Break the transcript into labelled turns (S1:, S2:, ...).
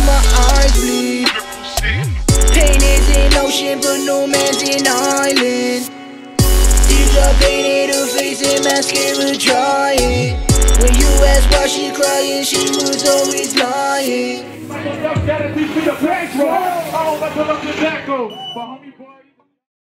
S1: my eyes bleed. Pain is an ocean, but no man's an island. These are painted her face and mascara drying. When you ask why she crying, she was always lying.
S2: I don't know that it's the place, bro. I don't know the back, though. But homie boy.